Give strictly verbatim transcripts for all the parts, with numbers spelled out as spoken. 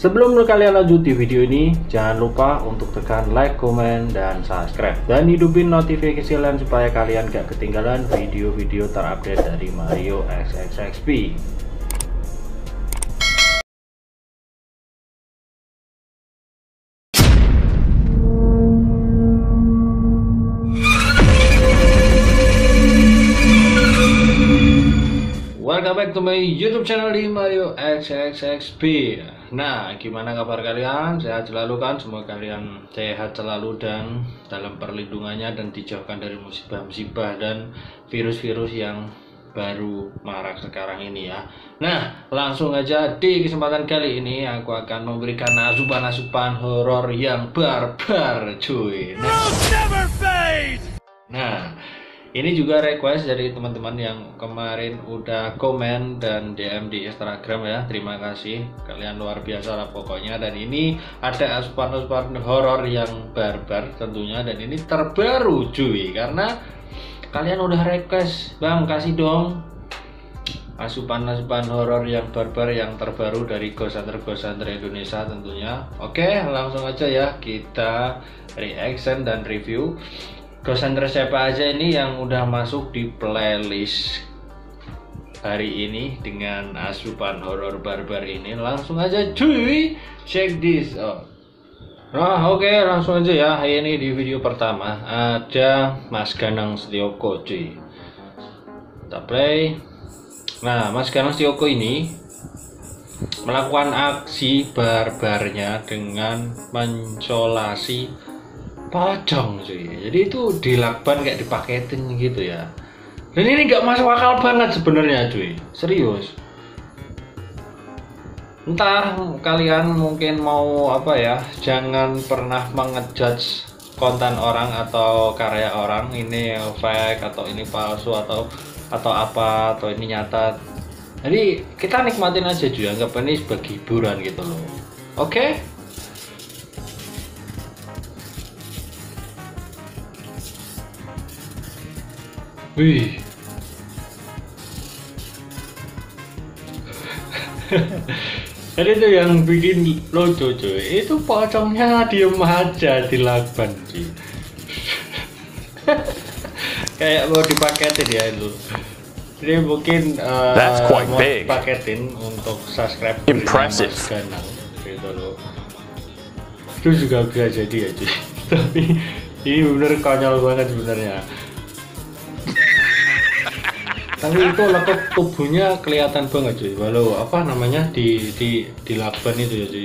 Sebelum kalian lanjut di video ini, jangan lupa untuk tekan like, komen, dan subscribe, dan hidupin notifikasi kalian supaya kalian gak ketinggalan video-video terupdate dari Mario X X X P. Welcome back to my YouTube channel di Mario X X X P. Nah, gimana kabar kalian? Sehat selalu kan? Semoga kalian sehat selalu dan dalam perlindungannya dan dijauhkan dari musibah-musibah dan virus-virus yang baru marak sekarang ini ya. Nah, langsung aja di kesempatan kali ini aku akan memberikan asupan-asupan horor yang barbar, cuy. Nah, nah ini juga request dari teman-teman yang kemarin udah komen dan D M di Instagram ya. Terima kasih, kalian luar biasa lah pokoknya. Dan ini ada asupan-asupan horor yang barbar tentunya, dan ini terbaru cuy, karena kalian udah request, bang kasih dong asupan-asupan horor yang barbar yang terbaru dari Ghost Hunter Ghost Hunter Indonesia tentunya. Oke, langsung aja ya kita reaction dan review Ghost Hunter siapa aja ini yang udah masuk di playlist hari ini dengan asupan horor barbar ini. Langsung aja cuy, check this out. Nah oke, okay, langsung aja ya. Ini di video pertama ada Mas Ganang Setioko cuy. Kita play. Nah, Mas Ganang Setioko ini melakukan aksi barbarnya dengan mencolasi pocong cuy. Jadi itu dilakban kayak dipaketin gitu ya. Dan ini nggak masuk akal banget sebenarnya cuy, serius. Entah kalian mungkin mau apa ya, jangan pernah mengejudge konten orang atau karya orang ini fake atau ini palsu atau atau apa atau ini nyata. Jadi kita nikmatin aja cuy, anggap ini sebagai hiburan gitu loh. Oke? Okay? Wih. Jadi itu yang bikin lucu cuy, itu pocongnya diem aja di lakban cuy. Kayak mau dipaketin ya itu. Jadi mungkin uh, mau dipaketin untuk subscribe impressive Ganang gitu loh. Itu juga bisa jadi ya cuy. Tapi ini bener konyol banget sebenarnya. Tapi itu lekuk tubuhnya kelihatan banget cuy, walau apa namanya di di di lakban itu ya cuy.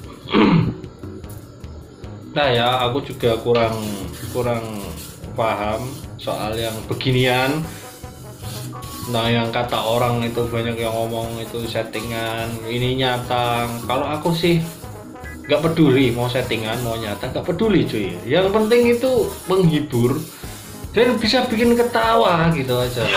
Nah ya, aku juga kurang kurang paham soal yang beginian. Nah yang kata orang itu banyak yang ngomong itu settingan, ini nyata. Kalau aku sih nggak peduli mau settingan mau nyata, nggak peduli cuy. Yang penting itu menghibur dan bisa bikin ketawa gitu aja.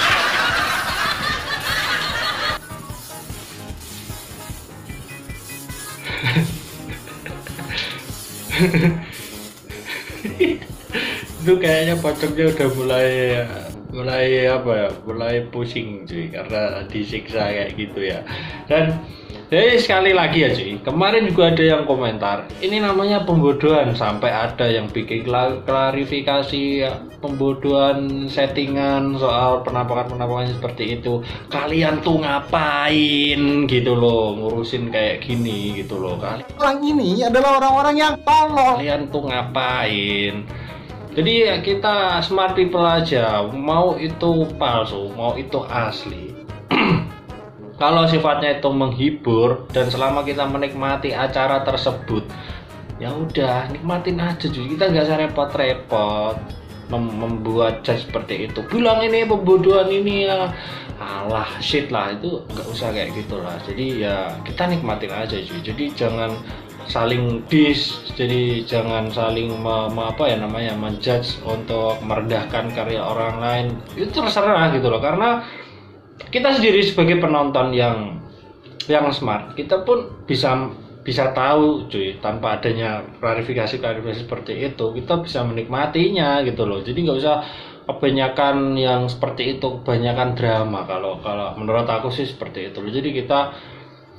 Itu kayaknya pocongnya udah mulai mulai apa ya, mulai pusing cuy karena disiksa kayak gitu ya. Dan jadi sekali lagi ya cuy, kemarin juga ada yang komentar ini namanya pembodoan, sampai ada yang bikin klarifikasi ya, pembodoan settingan soal penampakan-penampakan seperti itu. Kalian tuh ngapain gitu loh ngurusin kayak gini gitu loh. Kalian orang ini adalah orang-orang yang tolol. Kalian tuh ngapain? Jadi ya kita smart people aja, mau itu palsu mau itu asli. Kalau sifatnya itu menghibur dan selama kita menikmati acara tersebut, ya udah nikmatin aja cuy. Kita nggak usah repot-repot mem membuat judge seperti itu. Bilang ini pembodohan ini ya, alah shit lah, itu nggak usah kayak gitulah. Jadi ya kita nikmatin aja cuy. Jadi jangan saling diss, jadi jangan saling me, me, apa ya namanya menjudge untuk merendahkan karya orang lain. Itu terserah gitu loh, karena kita sendiri sebagai penonton yang yang smart, kita pun bisa bisa tahu cuy, tanpa adanya klarifikasi klarifikasi seperti itu kita bisa menikmatinya gitu loh. Jadi nggak usah kebanyakan yang seperti itu, kebanyakan drama. Kalau kalau menurut aku sih seperti itu. Jadi kita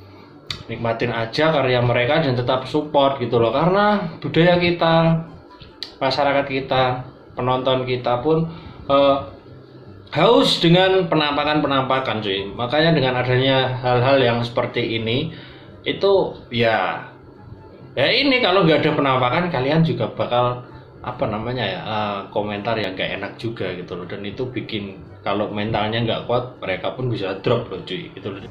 nikmatin aja karya mereka dan tetap support gitu loh, karena budaya kita, masyarakat kita, penonton kita pun uh, haus dengan penampakan-penampakan cuy. Makanya dengan adanya hal-hal yang seperti ini itu ya ya ini kalau nggak ada penampakan kalian juga bakal apa namanya ya uh, komentar yang gak enak juga gitu loh, dan itu bikin kalau mentalnya nggak kuat mereka pun bisa drop loh cuy gitu loh.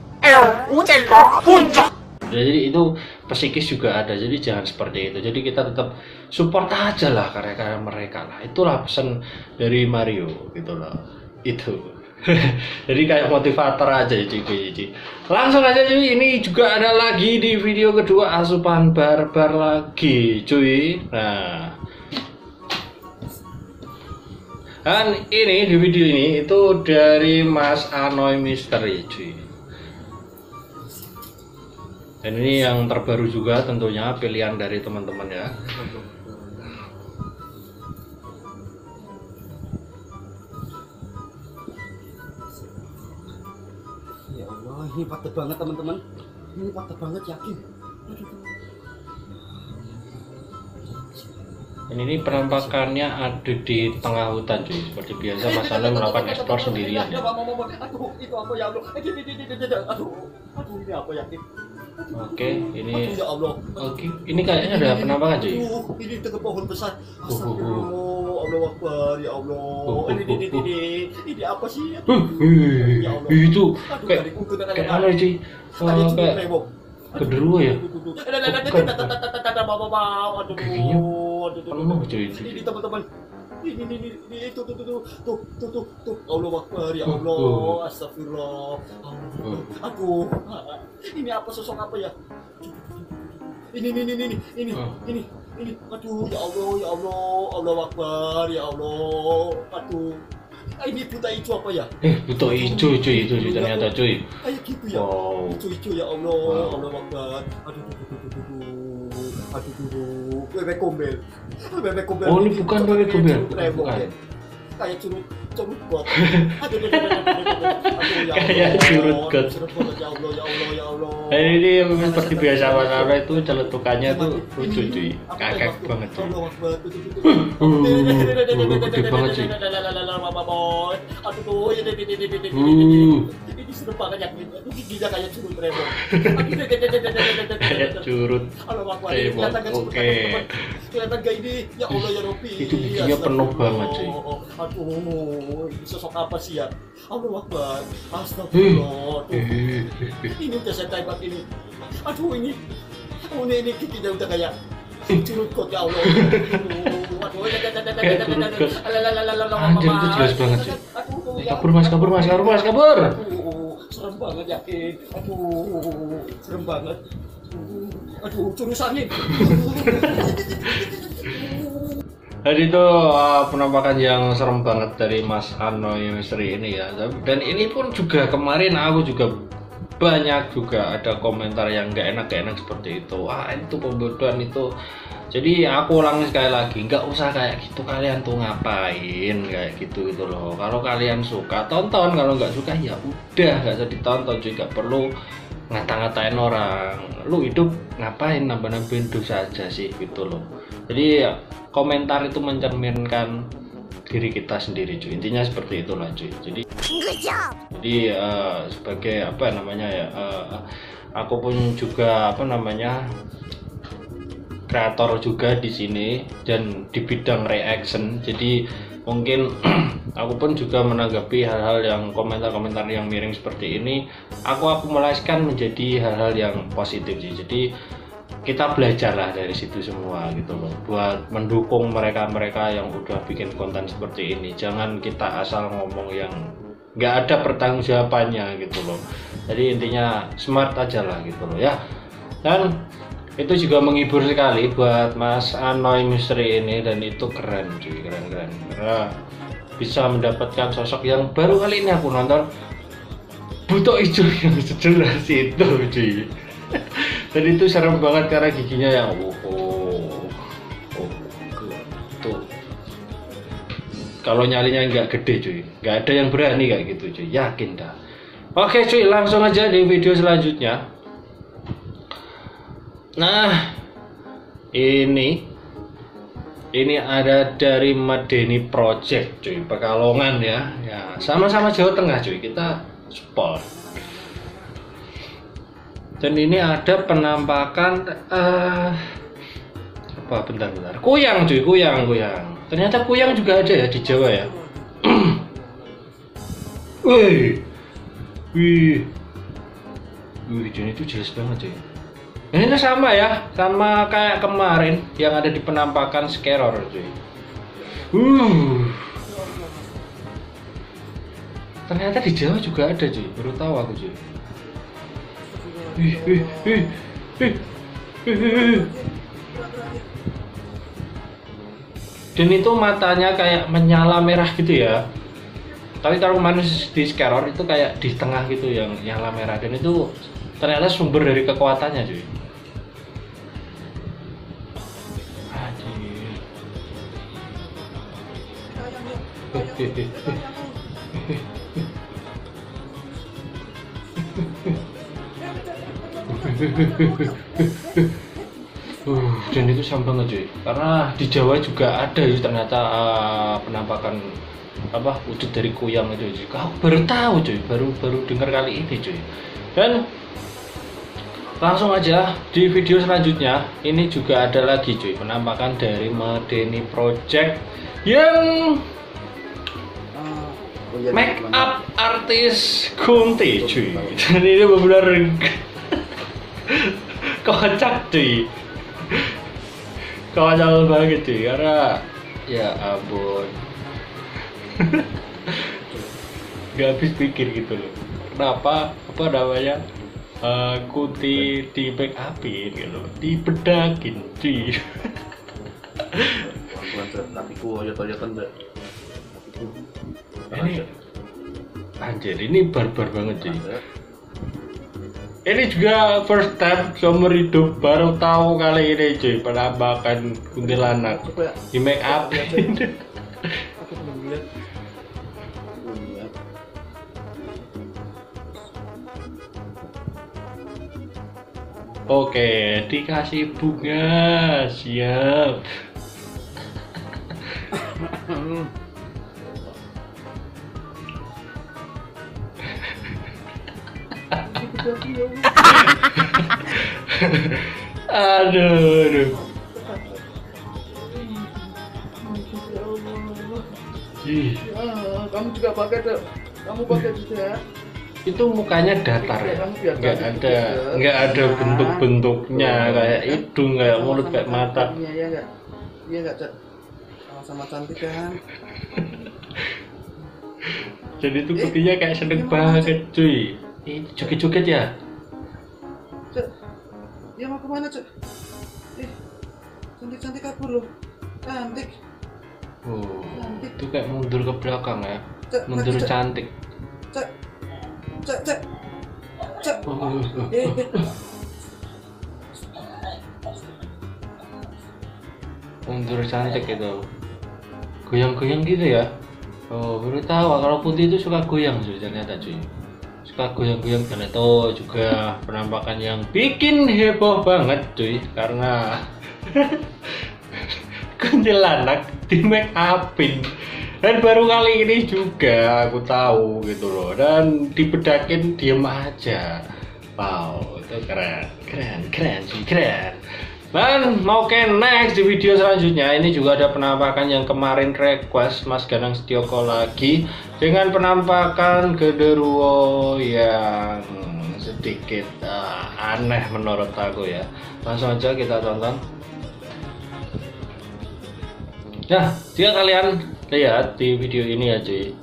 Jadi itu psikis juga ada, jadi jangan seperti itu. Jadi kita tetap support aja lah karya-karya mereka lah, itulah pesan dari Mario gitu loh itu. Jadi kayak motivator aja cuy, cuy, cuy. Langsung aja cuy, ini juga ada lagi di video kedua asupan barbar lagi cuy. Nah, dan ini di video ini itu dari Mas Anoy Misteri cuy. Dan ini yang terbaru juga tentunya pilihan dari teman-teman ya. Ya Allah, ini patah banget teman-teman. Ini patah banget yakin. Dan ini penampakannya ada di tengah hutan cuy. Seperti biasa Mas Anoy melakukan eksplor sendirian ya. Aduh, itu apa ya Allah? Aduh, aduh ini apa yakin? Oke, ini ya Allah. Oke, ini kayaknya ada penampakan cuy. Ini dekat pohon besar. Astagfirullah, Allah Akbar, ya Allah. Ini ini ini ini apa sih? Ya Allah. Itu kayak kayak apa cuy? Kayak kedua ya. Kakinya penuh cuy. Ini teman-teman. Ini ini ini itu tuh tuh tuh tuh tuh tuh Allah Akbar, ya Allah. Astagfirullah. Aduh. Ini apa sosok apa ya? Ini ini ini ini ini ini ini. Aduh, ya Allah, ya Allah. Allah Akbar, ya Allah. Aduh. Ini buta hijau apa ya? Eh, buta hijau cuy itu cuy ternyata cuy. Kayak gitu ya. Wow. Hijau-hijau ya Allah. Allah Akbar. Aduh, aduh, aduh, aduh. Aduh, aduh. Bebek gombel. Bebek gombel. Oh, ini bukan bebek gombel. Bukan. Kayak curut curut got. Aduh, aduh, aduh, kayak curut got. Ya Allah, ya Allah, ya Allah. Nah, ini seperti biasa Mas Anoy itu celetukannya tuh lucu cuy. Kakek banget cuy. Gede banget cuy. Aduh, ini serem banget ya. Itu giginya kayak curut remon. Kayak curut. Oke. Kelihatan gak ini? Ya Allah ya Rabbi. Itu giginya penuh banget cuy. Aduh, ini sosok apa sih ya? Allah Akbar. Astagfirullah. Ini udah saya tembak ini. Aduh ini. Oh ini, ini giginya udah kayak curut kot ya Allah. Aduh, kayak curut kot. Anjir itu jelas banget sih. Kabur mas, kabur mas, kabur mas, kabur. Aduh, serem banget yakin. Aduh, serem banget. Aduh, curusanin. Jadi itu uh, penampakan yang serem banget dari Mas Anoy Misteri ini ya. Dan ini pun juga kemarin aku juga banyak juga ada komentar yang gak enak gak enak seperti itu. Wah itu pembodohan itu. Jadi aku ulang sekali lagi, nggak usah kayak gitu, kalian tuh ngapain kayak gitu gitu loh. Kalau kalian suka tonton, kalau nggak suka ya udah nggak usah ditonton juga, perlu ngata-ngatain orang. Lu hidup ngapain nambah-nambahin dosa aja sih gitu loh. Jadi ya, komentar itu mencerminkan diri kita sendiri cuy, intinya seperti itulah cuy. Jadi jadi uh, sebagai apa namanya ya, uh, aku pun juga apa namanya kreator juga di sini dan di bidang reaction. Jadi mungkin aku pun juga menanggapi hal-hal yang komentar-komentar yang miring seperti ini, aku akumulasikan menjadi hal-hal yang positif sih. Jadi kita belajarlah dari situ semua gitu loh, buat mendukung mereka-mereka yang udah bikin konten seperti ini. Jangan kita asal ngomong yang nggak ada pertanggungjawabannya gitu loh. Jadi intinya smart aja lah gitu loh ya. Dan itu juga menghibur sekali buat Mas Anoy Misteri ini, dan itu keren cuy, keren-keren karena bisa mendapatkan sosok yang baru kali ini aku nonton, buto hijau yang sejelas itu cuy. Dan itu serem banget karena giginya yang oh, oh, oh tuh kalau nyalinya nggak gede cuy, nggak ada yang berani kayak gitu cuy, yakin dah. Oke cuy, langsung aja di video selanjutnya. Nah, ini ini ada dari Medeni Project, cuy, Pekalongan ya. Ya, sama-sama Jawa Tengah, cuy. Kita support. Dan ini ada penampakan uh, apa bentar-bentar. Kuyang, cuy, kuyang, kuyang. Ternyata kuyang juga ada ya di Jawa ya. Wih. Wih. Wih, ini tuh jelas banget, cuy. Ini sama ya, sama kayak kemarin yang ada di penampakan Skeror, cuy. Uh. Ternyata di Jawa juga ada, cuy. Baru tahu aku, cuy. Wih, wih, wih, wih, wih. Dan itu matanya kayak menyala merah gitu ya. Tapi kalau kemarin di Skeror itu kayak di tengah gitu yang nyala merah, dan itu ternyata sumber dari kekuatannya, cuy. Uh, dan itu sama banget, cuy. Karena di Jawa juga ada ya ternyata uh, penampakan apa wujud dari kuyang itu, cuy. Aku baru tahu, cuy. Baru baru dengar kali ini, cuy. Dan langsung aja di video selanjutnya ini juga ada lagi, cuy, penampakan dari Medeni Project yang Oh, iya, make up artis Kunti, cuy. Dan ini benar-benar kocak, cuy. Kocak banget, cuy. Karena ya ampun, gak habis pikir gitu loh. Kenapa apa namanya uh, Kunti di make upin gitu, dibedakin, cuy. Tapi ku ya toyo kan enggak. Ini anjir, ini barbar banget, cuy. Ini juga first time seumur hidup, baru tahu kali ini, cuy, penampakan kuntilanak di make up. Oke, dikasih bunga, siap. Aduh, aduh. Ih. Ah, kamu juga pakai tuh. Kamu pakai juga. Itu mukanya datar ya, nggak ada nggak ada bentuk-bentuknya kayak hidung, kayak mulut, kayak mata. Iya ya nggak, iya nggak, Cak. Sama-sama cantik kan. Jadi itu buktinya kayak seneng banget, cuy. Ini joget-joget ya. Cak, dia mau kemana, Cak? Eh, cantik-cantik kabur loh, cantik. Oh, itu kayak mundur ke belakang ya, Cak, mundur Cak. cantik. Cak, Cak, Cak, Cak. Oh, oh, oh. Eh, eh. Mundur cantik itu, goyang-goyang gitu ya. Oh, baru tahu kalau Putih itu suka goyang, cuy, ternyata, cuy. Suka goyang-goyang, dan itu juga penampakan yang bikin heboh banget, cuy, karena kuntilanak di make upin. Dan baru kali ini juga aku tahu gitu loh, dan dibedakin diem aja. Wow, itu keren, keren, keren sih, keren. Dan mau ke next di video selanjutnya, ini juga ada penampakan yang kemarin request Mas Ganang Setioko lagi, dengan penampakan genderuwo yang sedikit uh, aneh menurut aku ya. Langsung aja kita tonton. Nah, jika kalian lihat di video ini ya, cuy,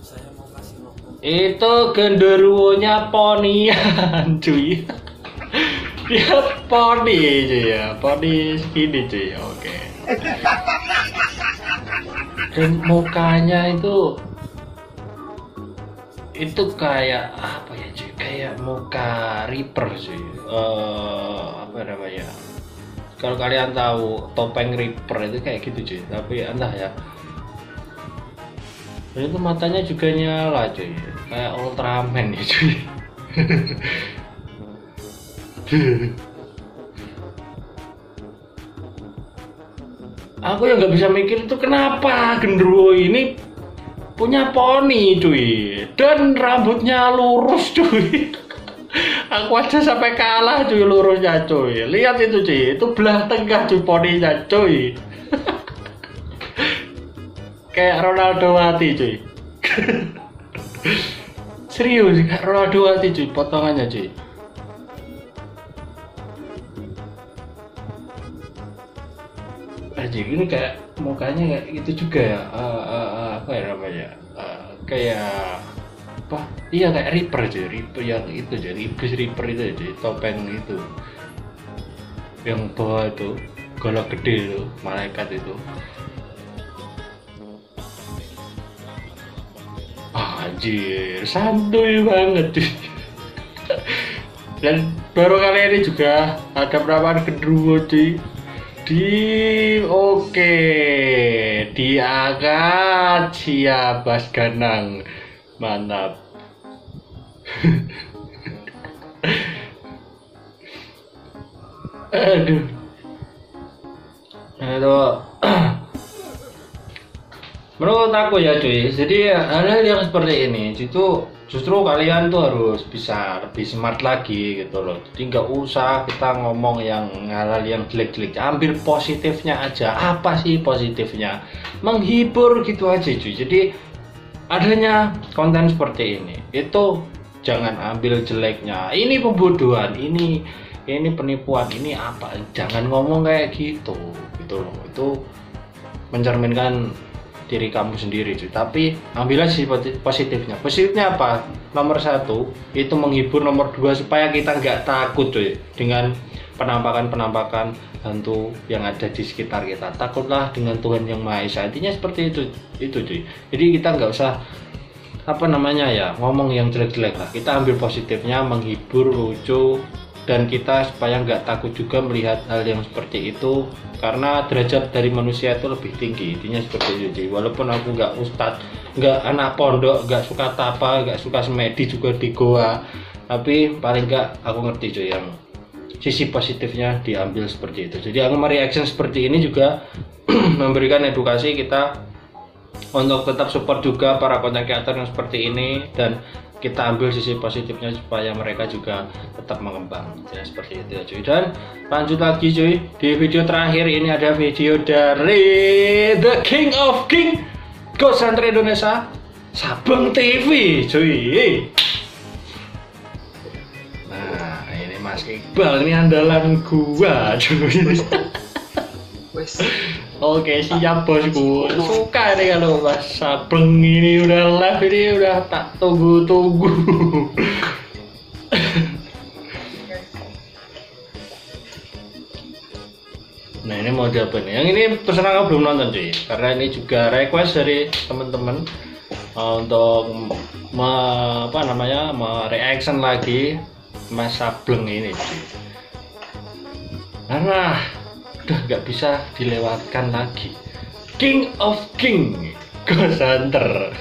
itu genderuwonya ponian, cuy. Dia poni, cuy ya, poni segini, cuy. Oke. Dan mukanya itu itu kayak apa ya, cuy? Kayak muka Reaper, cuy. Uh, apa namanya? Kalau kalian tahu topeng Reaper itu kayak gitu, cuy. Tapi entah ya. Dan itu matanya juga nyala, cuy. Kayak Ultraman ya, cuy. aku yang nggak bisa mikir itu kenapa genderuwo ini punya poni cuy dan rambutnya lurus cuy. Aku aja sampai kalah cuy lurusnya cuy. Lihat itu cuy, itu belah tengah cuy poninya cuy. Kayak Ronaldo mati cuy. Serius kayak Ronaldo mati cuy potongannya cuy. Aja ini kayak mukanya kayak gitu juga ya. Uh, uh, uh, apa ya namanya? Uh, kayak apa? Iya kayak Reaper aja, Reaper yang itu jadi iblis Reaper itu aja, topeng itu. Yang bawah itu golok gede itu, malaikat itu. Anjir, santuy banget cuy. Dan baru kali ini juga ada penampakan genderuwo cuy. Di oke okay. Diangkat siap Bas Ganang, mantap. Aduh, aduh. Menurut aku ya cuy, jadi hal-hal yang seperti ini itu justru kalian tuh harus bisa lebih smart lagi gitu loh. Jadi nggak usah kita ngomong yang hal-hal yang jelek-jelek, ambil positifnya aja. Apa sih positifnya? Menghibur gitu aja cuy. Jadi adanya konten seperti ini itu jangan ambil jeleknya. Ini pembodohan, ini ini penipuan, ini apa? Jangan ngomong kayak gitu gitu loh. Itu mencerminkan diri kamu sendiri cuy. Tapi ambillah sih positifnya. Positifnya apa? Nomor satu itu menghibur, nomor dua supaya kita nggak takut cuy dengan penampakan-penampakan hantu yang ada di sekitar kita. Takutlah dengan Tuhan Yang Maha Esa. Intinya seperti itu itu cuy. Jadi kita nggak usah apa namanya ya ngomong yang jelek-jelek lah. Kita ambil positifnya, menghibur, lucu, dan kita supaya nggak takut juga melihat hal yang seperti itu, karena derajat dari manusia itu lebih tinggi. Intinya seperti itu. Walaupun aku nggak ustadz, nggak anak pondok, nggak suka tapa, nggak suka semedi juga di goa, tapi paling nggak aku ngerti cuy yang sisi positifnya diambil seperti itu. Jadi aku mereaction seperti ini juga memberikan edukasi kita untuk tetap support juga para content creator yang seperti ini, dan kita ambil sisi positifnya supaya mereka juga tetap mengembang. Ya seperti itu ya cuy. Dan lanjut lagi cuy, di video terakhir ini ada video dari The King of King Ghost Hunter Indonesia, Sabeng T V cuy. Nah ini Mas Iqbal, ini andalan gua cuy. Oke siap bosku, suka nih kalau Mas Sabeng ini udah live, ini udah tak tunggu-tunggu. Nah ini mau apa nih? Yang ini terus terang aku belum nonton cuy, karena ini juga request dari teman-teman uh, untuk me, apa namanya mereaction lagi Mas Sabeng ini cuy. Karena udah nggak bisa dilewatkan lagi, King of King Ghost Hunter.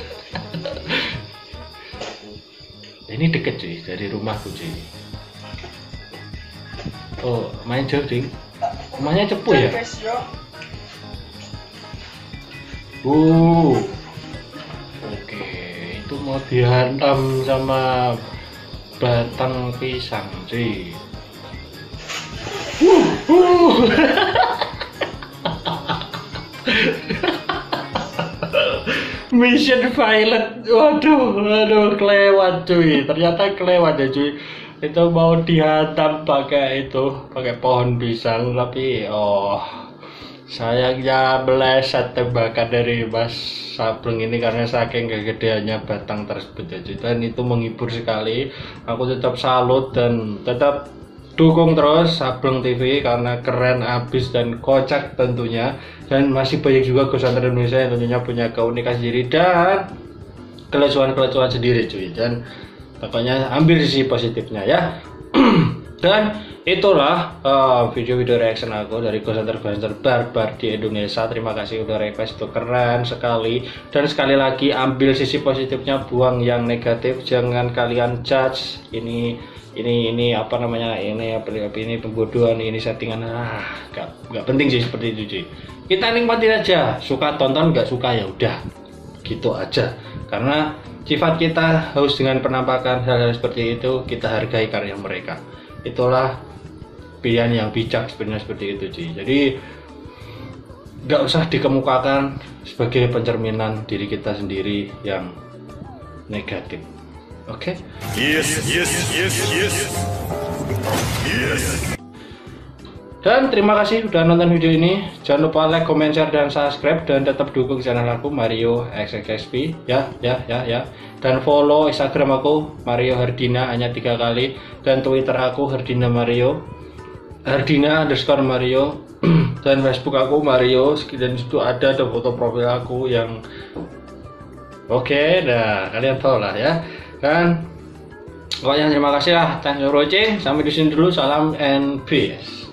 Ini deket cuy dari rumahku cuy. Oh main jauh cuy, rumahnya Cepu ya. Uh oke, itu mau dihantam sama batang pisang cuy. Uh, uh. Mission Violet, waduh, waduh, kelewat cuy, ternyata kelewat ya cuy. Itu mau dihantam pakai itu, pakai pohon pisang, tapi oh sayangnya meleset tembakan dari Mas Sabeng ini karena saking kegedeannya batang tersebut ya cuy. Dan itu menghibur sekali, aku tetap salut dan tetap dukung terus Sabeng T V karena keren abis dan kocak tentunya, dan masih banyak juga Ghost Hunter Indonesia yang tentunya punya keunikan sendiri dan kelecuan-kelecuan sendiri cuy. Dan pokoknya ambil sisi positifnya ya. Dan itulah video-video uh, reaction aku dari Ghost Hunter Ghost Hunter Barbar di Indonesia. Terima kasih udah request, itu keren sekali. Dan sekali lagi ambil sisi positifnya, buang yang negatif, jangan kalian judge. Ini ini ini apa namanya ini apa ini pembodohan, ini settingan, ah nggak nggak penting sih seperti itu cuy. Kita nikmatin aja, suka tonton nggak suka ya udah gitu aja, karena sifat kita harus dengan penampakan hal-hal seperti itu, kita hargai karya mereka. Itulah pilihan yang bijak sebenarnya seperti itu cuy. Jadi nggak usah dikemukakan sebagai pencerminan diri kita sendiri yang negatif. Oke? Okay? Yes, yes, yes, yes. Yes. Dan terima kasih sudah nonton video ini. Jangan lupa like, comment, share, dan subscribe, dan tetap dukung channel aku Mario X X X P ya, ya, ya, ya. Dan follow Instagram aku Mario Hardina hanya tiga kali, dan Twitter aku Hardina Mario, Hardina underscore Mario, dan Facebook aku Mario. Dan situ ada ada foto profil aku yang oke, okay, nah kalian tahu lah ya. Dan pokoknya terima kasih lah, thanks for watching, sampai di sini dulu, salam and peace.